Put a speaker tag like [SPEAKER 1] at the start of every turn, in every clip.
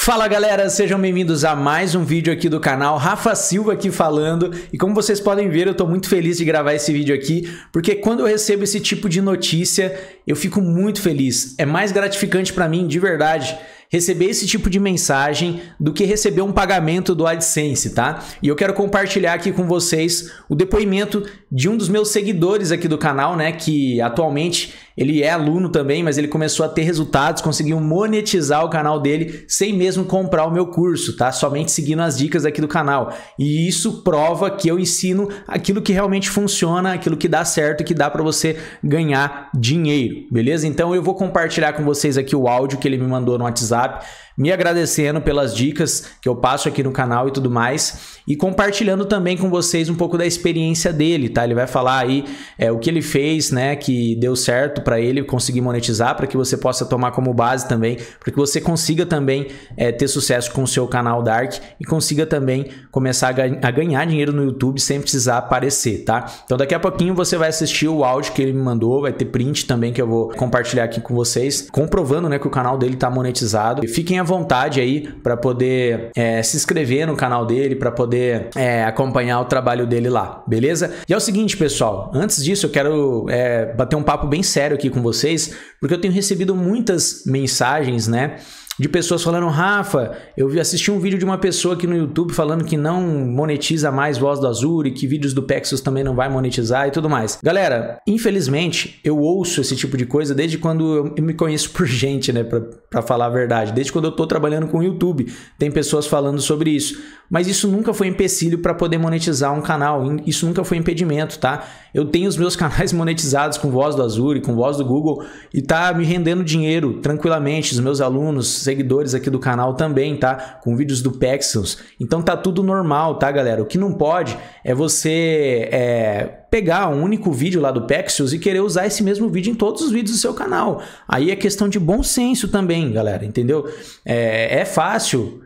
[SPEAKER 1] Fala galera, sejam bem-vindos a mais um vídeo aqui do canal. Rafa Silva aqui falando, e como vocês podem ver, eu tô muito feliz de gravar esse vídeo aqui, porque quando eu recebo esse tipo de notícia, eu fico muito feliz. É mais gratificante pra mim, de verdade, receber esse tipo de mensagem do que receber um pagamento do AdSense, tá? E eu quero compartilhar aqui com vocês o depoimento de um dos meus seguidores aqui do canal, né? Que atualmente ele é aluno também, mas ele começou a ter resultados, conseguiu monetizar o canal dele sem mesmo comprar o meu curso, tá? Somente seguindo as dicas aqui do canal. E isso prova que eu ensino aquilo que realmente funciona, aquilo que dá certo e que dá para você ganhar dinheiro, beleza? Então eu vou compartilhar com vocês aqui o áudio que ele me mandou no WhatsApp, me agradecendo pelas dicas que eu passo aqui no canal e tudo mais, e compartilhando também com vocês um pouco da experiência dele, tá? Ele vai falar aí o que ele fez, né, que deu certo para ele conseguir monetizar, para que você possa tomar como base também, para que você consiga também ter sucesso com o seu canal Dark e consiga também começar a ganhar dinheiro no YouTube sem precisar aparecer, tá? Então daqui a pouquinho você vai assistir o áudio que ele me mandou, vai ter print também que eu vou compartilhar aqui com vocês, comprovando, né, que o canal dele tá monetizado. E fiquem à vontade aí para poder se inscrever no canal dele, para poder acompanhar o trabalho dele lá, beleza? E é o seguinte, pessoal, antes disso eu quero bater um papo bem sério aqui com vocês, porque eu tenho recebido muitas mensagens, né, de pessoas falando: Rafa, eu assisti um vídeo de uma pessoa aqui no YouTube falando que não monetiza mais Voz do Azure, que vídeos do Pexels também não vai monetizar e tudo mais. Galera, infelizmente, eu ouço esse tipo de coisa desde quando eu me conheço por gente, né, pra falar a verdade. Desde quando eu tô trabalhando com o YouTube, tem pessoas falando sobre isso. Mas isso nunca foi empecilho para poder monetizar um canal, isso nunca foi impedimento, tá? Eu tenho os meus canais monetizados com Voz do Azure, com Voz do Google, e tá me rendendo dinheiro tranquilamente. Os meus alunos, seguidores aqui do canal também, tá? Com vídeos do Pexels. Então tá tudo normal, tá, galera? O que não pode é você pegar um único vídeo lá do Pexels e querer usar esse mesmo vídeo em todos os vídeos do seu canal. Aí é questão de bom senso também, galera, entendeu? É fácil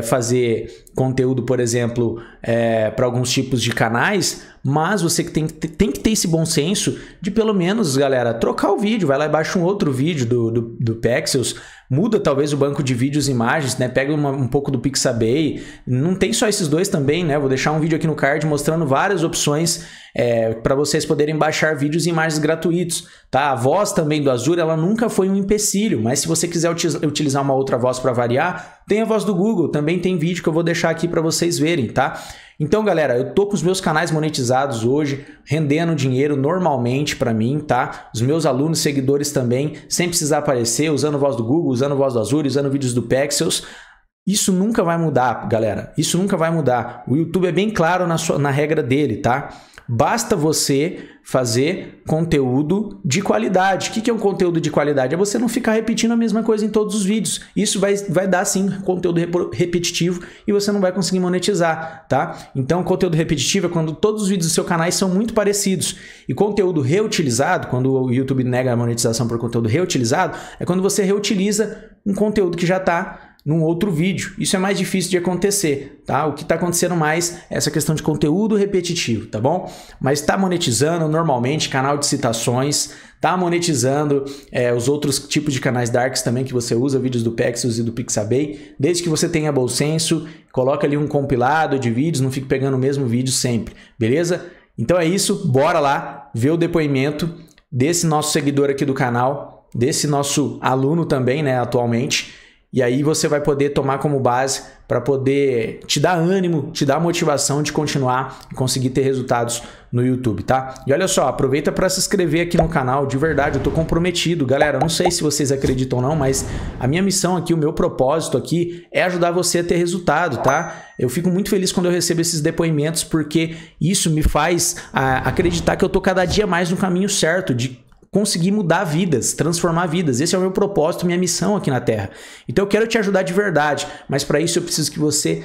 [SPEAKER 1] fazer conteúdo, por exemplo, para alguns tipos de canais, mas você tem que ter esse bom senso de, pelo menos, galera, trocar o vídeo. Vai lá e baixa um outro vídeo do Pexels, muda talvez o banco de vídeos e imagens, né? Pega um pouco do Pixabay. Não tem só esses dois também, né? Vou deixar um vídeo aqui no card mostrando várias opções para vocês poderem baixar vídeos e imagens gratuitos, tá? A voz também do Azure, ela nunca foi um empecilho, mas se você quiser utilizar uma outra voz para variar, tem a voz do Google, também tem vídeo que eu vou deixar aqui para vocês verem, tá? Então, galera, eu tô com os meus canais monetizados hoje, rendendo dinheiro normalmente para mim, tá? Os meus alunos, seguidores também, sem precisar aparecer, usando voz do Google, usando voz do Azure, usando vídeos do Pexels. Isso nunca vai mudar, galera. Isso nunca vai mudar. O YouTube é bem claro na regra dele, tá? Basta você fazer conteúdo de qualidade. O que é um conteúdo de qualidade? É você não ficar repetindo a mesma coisa em todos os vídeos. Isso vai dar, sim, conteúdo repetitivo e você não vai conseguir monetizar, tá? Então, conteúdo repetitivo é quando todos os vídeos do seu canal são muito parecidos. E conteúdo reutilizado, quando o YouTube nega a monetização por conteúdo reutilizado, é quando você reutiliza um conteúdo que já está num outro vídeo. Isso é mais difícil de acontecer, tá? O que está acontecendo mais é essa questão de conteúdo repetitivo, tá bom? Mas está monetizando normalmente canal de citações, tá monetizando os outros tipos de canais Darks também que você usa, vídeos do Pexels e do Pixabay, desde que você tenha bom senso, coloca ali um compilado de vídeos, não fique pegando o mesmo vídeo sempre, beleza? Então é isso, bora lá ver o depoimento desse nosso seguidor aqui do canal, desse nosso aluno também, né, atualmente. E aí você vai poder tomar como base para poder te dar ânimo, te dar motivação de continuar e conseguir ter resultados no YouTube, tá? E olha só, aproveita para se inscrever aqui no canal, de verdade, eu tô comprometido. Galera, não sei se vocês acreditam ou não, mas a minha missão aqui, o meu propósito aqui é ajudar você a ter resultado, tá? Eu fico muito feliz quando eu recebo esses depoimentos, porque isso me faz acreditar que eu tô cada dia mais no caminho certo, de conseguir mudar vidas, transformar vidas. Esse é o meu propósito, minha missão aqui na Terra. Então eu quero te ajudar de verdade, mas para isso eu preciso que você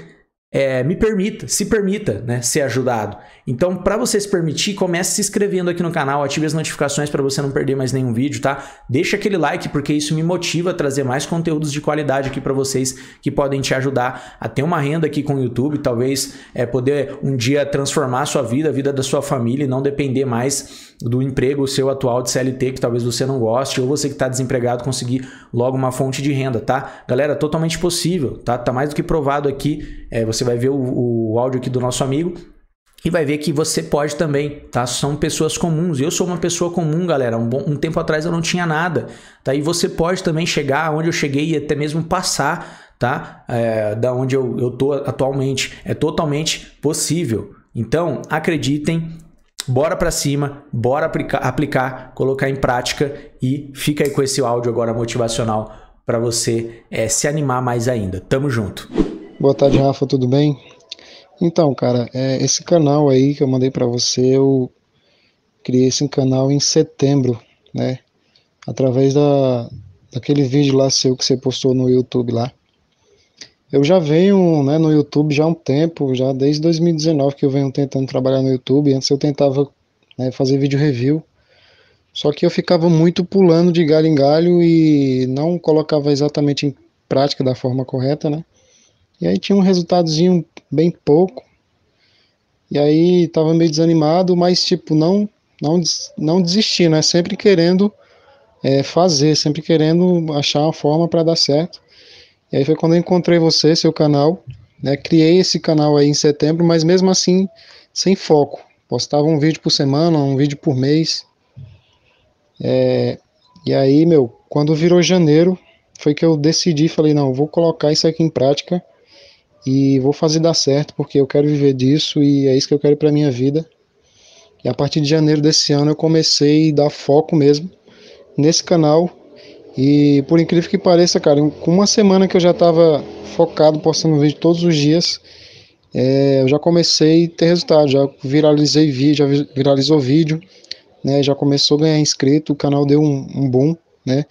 [SPEAKER 1] se permita, né, ser ajudado. Então, para você se permitir, comece se inscrevendo aqui no canal, ative as notificações para você não perder mais nenhum vídeo, tá? Deixa aquele like, porque isso me motiva a trazer mais conteúdos de qualidade aqui para vocês, que podem te ajudar a ter uma renda aqui com o YouTube, talvez poder um dia transformar a sua vida, a vida da sua família, e não depender mais do emprego seu atual de CLT, que talvez você não goste, ou você que está desempregado conseguir logo uma fonte de renda, tá? Galera, totalmente possível, tá? Tá mais do que provado aqui. Você vai ver o áudio aqui do nosso amigo e vai ver que você pode também, tá? São pessoas comuns. Eu sou uma pessoa comum, galera. Um tempo atrás eu não tinha nada, tá? E você pode também chegar onde eu cheguei e até mesmo passar, tá? Da onde eu tô atualmente. É totalmente possível. Então, acreditem, bora pra cima, bora aplicar, colocar em prática e fica aí com esse áudio agora motivacional para você se animar mais ainda. Tamo junto.
[SPEAKER 2] Boa tarde, Rafa, tudo bem? Então, cara, esse canal aí que eu mandei para você, eu criei esse canal em setembro, né? Através daquele vídeo lá seu que você postou no YouTube lá. Eu já venho, né, no YouTube já há um tempo, já desde 2019 que eu venho tentando trabalhar no YouTube. Antes eu tentava, né, fazer vídeo review, só que eu ficava muito pulando de galho em galho e não colocava exatamente em prática da forma correta, né? E aí tinha um resultadozinho bem pouco. E aí tava meio desanimado, mas tipo, não desistir, né? Sempre querendo fazer, sempre querendo achar uma forma para dar certo. E aí foi quando eu encontrei você, seu canal, né? Criei esse canal aí em setembro, mas mesmo assim, sem foco. Postava um vídeo por semana, um vídeo por mês. E aí, quando virou janeiro, foi que eu decidi, falei, não, vou colocar isso aqui em prática e vou fazer dar certo, porque eu quero viver disso e é isso que eu quero para minha vida. E a partir de janeiro desse ano eu comecei a dar foco mesmo nesse canal. E por incrível que pareça, cara, com uma semana que eu já estava focado, postando vídeo todos os dias, eu já comecei a ter resultado, já viralizei vídeo, já viralizou vídeo, né, já começou a ganhar inscrito, o canal deu um boom, né?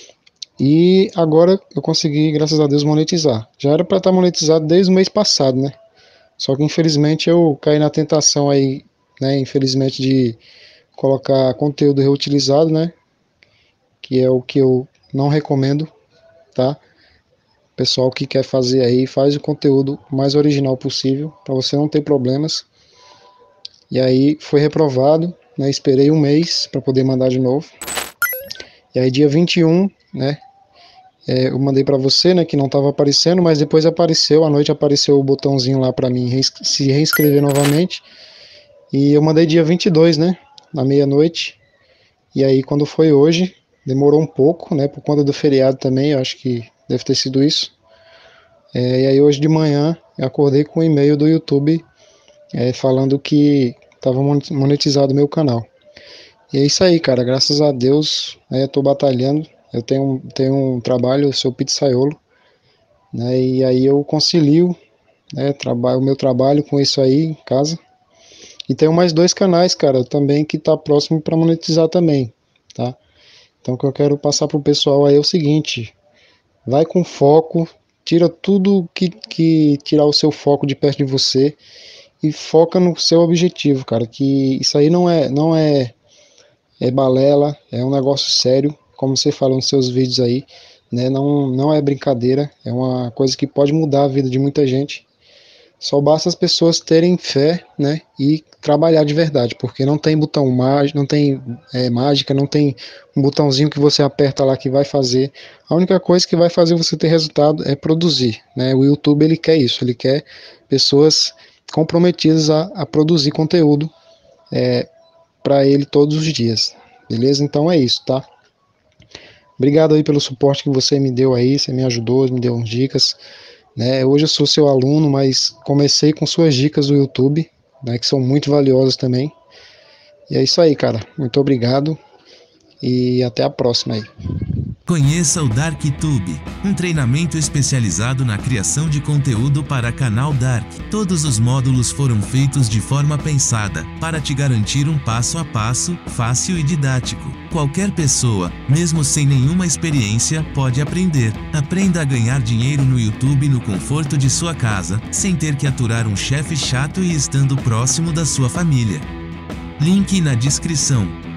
[SPEAKER 2] E agora eu consegui, graças a Deus, monetizar. Já era para estar monetizado desde o mês passado, né? Só que infelizmente eu caí na tentação aí, né? Infelizmente de colocar conteúdo reutilizado, né? Que é o que eu não recomendo, tá? Pessoal que quer fazer aí, faz o conteúdo mais original possível, para você não ter problemas. E aí foi reprovado, né? Esperei um mês para poder mandar de novo. E aí dia 21, né? Eu mandei para você, né, que não estava aparecendo, mas depois apareceu, à noite apareceu o botãozinho lá para mim se reinscrever novamente. E eu mandei dia 22, né, na meia-noite. E aí quando foi hoje, demorou um pouco, né, por conta do feriado também, eu acho que deve ter sido isso. E aí hoje de manhã eu acordei com um e-mail do YouTube falando que estava monetizado o meu canal. E é isso aí, cara, graças a Deus, eu tô batalhando. Eu tenho um trabalho, eu sou pizzaiolo, né, e aí eu concilio, né, o meu trabalho com isso aí em casa. E tenho mais 2 canais, cara, também que tá próximo para monetizar também, tá? Então o que eu quero passar pro pessoal aí é o seguinte, vai com foco, tira tudo que tirar o seu foco de perto de você e foca no seu objetivo, cara, que isso aí não é balela, é um negócio sério. Como você falou nos seus vídeos aí, né, não é brincadeira, é uma coisa que pode mudar a vida de muita gente. Só basta as pessoas terem fé, né, e trabalhar de verdade, porque não tem botão mágico, não tem mágica, não tem um botãozinho que você aperta lá que vai fazer. A única coisa que vai fazer você ter resultado é produzir, né? O YouTube ele quer isso, ele quer pessoas comprometidas a produzir conteúdo para ele todos os dias, beleza? Então é isso, tá? Obrigado aí pelo suporte que você me deu aí, você me ajudou, me deu umas dicas, né? Hoje eu sou seu aluno, mas comecei com suas dicas do YouTube, né, que são muito valiosas também. E é isso aí, cara. Muito obrigado e até a próxima aí.
[SPEAKER 3] Conheça o DarkTube, um treinamento especializado na criação de conteúdo para canal Dark. Todos os módulos foram feitos de forma pensada, para te garantir um passo a passo, fácil e didático. Qualquer pessoa, mesmo sem nenhuma experiência, pode aprender. Aprenda a ganhar dinheiro no YouTube no conforto de sua casa, sem ter que aturar um chefe chato e estando próximo da sua família. Link na descrição.